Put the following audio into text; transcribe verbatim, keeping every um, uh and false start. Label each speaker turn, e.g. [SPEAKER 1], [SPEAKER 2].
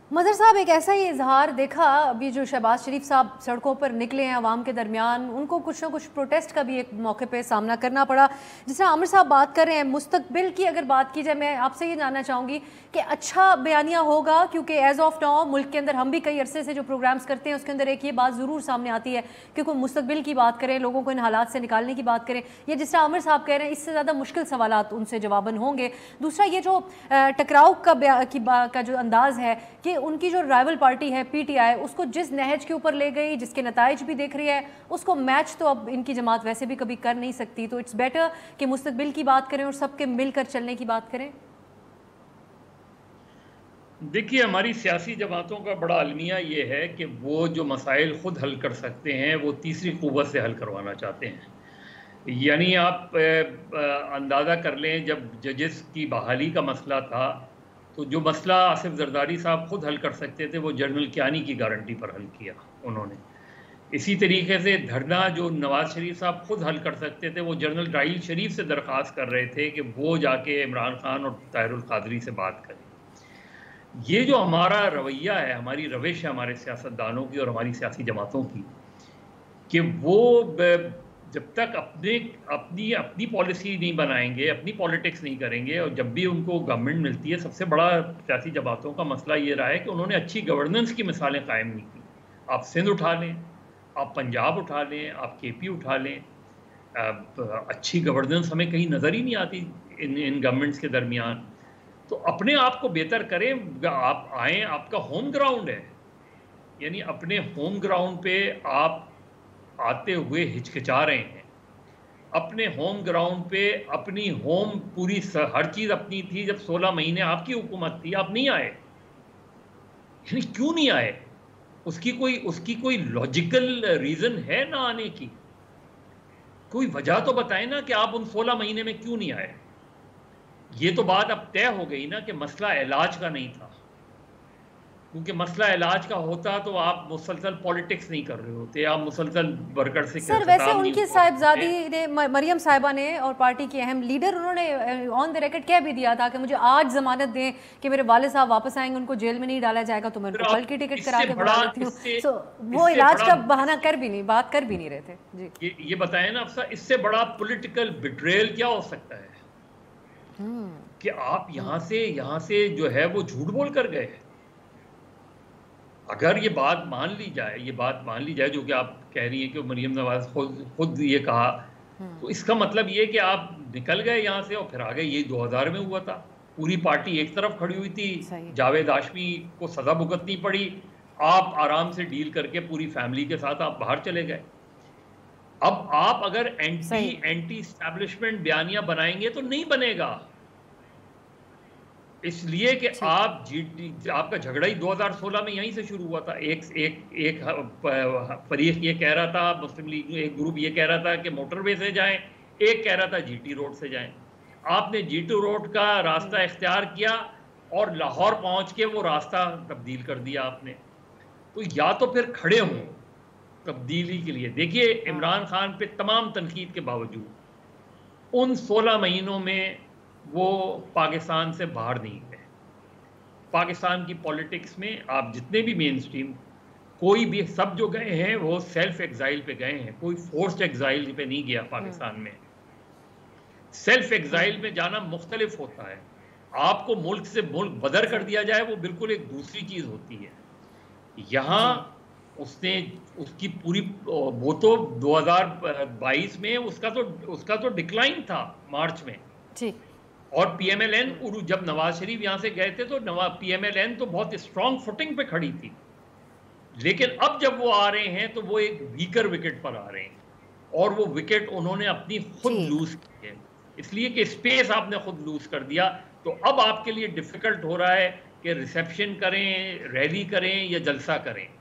[SPEAKER 1] مظہر صاحب ایک ایسا ہی اظہار دیکھا ابھی جو شہباز شریف صاحب سڑکوں پر نکلے ہیں عوام کے درمیان، ان کو کچھ نہ کچھ پروٹیسٹ کا بھی ایک موقع پہ سامنا کرنا پڑا. جس طرح عامر صاحب بات کر رہے ہیں مستقبل کی، اگر بات کی جائے میں آپ سے یہ جاننا چاہوں گی کہ اچھا بیانیہ ہوگا، کیونکہ ایز آف ناؤ ملک کے اندر ہم بھی کئی عرصے سے جو پروگرامز کرتے ہیں اس کے اندر ایک یہ بات ضرور سامنے آتی ہے کہ کوئی مستقبل کی بات کریں، لوگوں کو ان حالات سے نکالنے کی بات کریں، یا جس طرح عامر صاحب کہہ رہے ہیں اس سے زیادہ مشکل سوالات ان سے جواباً ہوں گے. دوسرا یہ جو ٹکراؤ کا جو انداز ہے کہ ان کی جو رائیول پارٹی ہے پی ٹی آئی، اس کو جس نہج کے اوپر لے گئی، جس کے نتائج بھی دیکھ رہی ہے، اس کو میچ تو اب ان کی جماعت ویسے بھی کبھی کر نہیں سکتی. تو اٹس بیٹر کہ مستقبل کی بات کریں اور سب کے مل کر چلنے کی بات کریں.
[SPEAKER 2] دیکھیے ہماری سیاسی جماعتوں کا بڑا المیہ یہ ہے کہ وہ جو مسائل خود حل کر سکتے ہیں وہ تیسری قوت سے حل کروانا چاہتے ہیں. یعنی آپ اندازہ کر لیں جب ججز کی بحالی کا مسئلہ تھا تو جو مسئلہ آصف زرداری صاحب خود حل کر سکتے تھے وہ جنرل کیانی کی گارنٹی پر حل کیا انہوں نے. اسی طریقے سے دھرنا جو نواز شریف صاحب خود حل کر سکتے تھے وہ جنرل راحیل شریف سے درخواست کر رہے تھے کہ وہ جا کے عمران خان اور طاہر القادری سے بات کریں. یہ جو ہمارا رویہ ہے، ہماری روش ہے ہمارے سیاستدانوں کی اور ہماری سیاسی جماعتوں کی، کہ وہ جب تک اپنے اپنی اپنی پالیسی نہیں بنائیں گے، اپنی پالیٹکس نہیں کریں گے، اور جب بھی ان کو گورنمنٹ ملتی ہے، سب سے بڑا سیاسی جماعتوں کا مسئلہ یہ رہا ہے کہ انہوں نے اچھی گورننس کی مثالیں قائم نہیں کی. آپ سندھ اٹھا لیں، آپ پنجاب اٹھا لیں، آپ کے پی اٹھا لیں، اچھی گورننس ہمیں کہیں نظر ہی نہیں آتی ان ان گورنمنٹس کے درمیان. تو اپنے آپ کو بہتر کریں. آپ آئیں، آپ کا ہوم گراؤنڈ ہے، یعنی اپنے ہوم گراؤنڈ پہ آپ آتے ہوئے ہچکچا رہے ہیں. اپنے ہوم گراؤنڈ پہ اپنی ہوم پوری ہر چیز اپنی تھی جب سولہ مہینے آپ کی حکومت تھی، آپ نہیں آئے. یعنی کیوں نہیں آئے؟ اس کی کوئی اس کی کوئی لاجیکل ریزن ہے نہ آنے کی؟ کوئی وجہ تو بتائیں نا کہ آپ ان سولہ مہینے میں کیوں نہیں آئے. یہ تو بات اب طے ہو گئی نا کہ مسئلہ علاج کا نہیں تھا، کیونکہ مسئلہ علاج کا ہوتا تو آپ مسلسل پولیٹکس نہیں کر رہے ہوتے، آپ مسلسل ورکر سے
[SPEAKER 1] سر ویسے ان کی صاحبزادی نے، مریم صاحبہ نے، اور پارٹی کے اہم لیڈر، انہوں نے آن دا ریکارڈ کہہ بھی دیا تھا کہ مجھے آج ضمانت دیں کہ میرے والد صاحب واپس آئیں گے، ان کو جیل میں نہیں ڈالا جائے گا تو میں ان کو کل کی ٹکٹ کرا کے بڑھا دیتی ہوں. سو وہ علاج کا بہانہ کر بھی نہیں بات کر بھی نہیں رہے تھے. جی
[SPEAKER 2] یہ بتائیں نا افسر، اس سے بڑا پولیٹیکل بیٹریل کیا ہو سکتا ہے کہ آپ یہاں سے یہاں سے جو ہے وہ جھوٹ بول کر گئے. اگر یہ بات مان لی جائے یہ بات مان لی جائے جو کہ آپ کہہ رہی ہیں کہ مریم نواز خود خود یہ کہا، تو اس کا مطلب یہ کہ آپ نکل گئے یہاں سے اور پھر آگے. یہ دو ہزار میں ہوا تھا، پوری پارٹی ایک طرف کھڑی ہوئی تھی، جاوید ہاشمی کو سزا بھگتنی پڑی، آپ آرام سے ڈیل کر کے پوری فیملی کے ساتھ آپ باہر چلے گئے. اب آپ اگر اینٹی اینٹی اسٹیبلشمنٹ بیانیہ بنائیں گے تو نہیں بنے گا، اس لیے کہ آپ جی ٹی آپ کا جھگڑا ہی دو ہزار سولہ میں یہیں سے شروع ہوا تھا. ایک ایک ایک فریق یہ کہہ رہا تھا، مسلم لیگ ایک گروپ یہ کہہ رہا تھا کہ موٹر وے سے جائیں، ایک کہہ رہا تھا جی ٹی روڈ سے جائیں. آپ نے جی ٹی روڈ کا راستہ اختیار کیا اور لاہور پہنچ کے وہ راستہ تبدیل کر دیا آپ نے. تو یا تو پھر کھڑے ہوں تبدیلی کے لیے. دیکھیے عمران خان پہ تمام تنقید کے باوجود ان سولہ مہینوں میں وہ پاکستان سے باہر نہیں گئے. پاکستان کی پولیٹکس میں آپ جتنے بھی مین سٹریم کوئی بھی سب جو گئے ہیں وہ سیلف ایگزائل پہ گئے ہیں، کوئی فورسڈ ایگزائل پہ نہیں گیا. پاکستان میں سیلف ایگزائل میں جانا مختلف ہوتا ہے. آپ کو ملک سے ملک بدر کر دیا جائے وہ بالکل ایک دوسری چیز ہوتی ہے. یہاں اس نے اس کی پوری وہ تو دو ہزار بائیس میں اس کا تو اس کا تو ڈکلائن تھا مارچ میں، اور پی ایم ایل این جب نواز شریف یہاں سے گئے تھے تو پی ایم ایل این تو بہت اسٹرانگ فوٹنگ پہ کھڑی تھی. لیکن اب جب وہ آ رہے ہیں تو وہ ایک ویکر وکٹ پر آ رہے ہیں، اور وہ وکٹ انہوں نے اپنی خود لوز کی ہے، اس لیے کہ اسپیس آپ نے خود لوز کر دیا. تو اب آپ کے لیے ڈیفیکلٹ ہو رہا ہے کہ ریسیپشن کریں، ریلی کریں یا جلسہ کریں.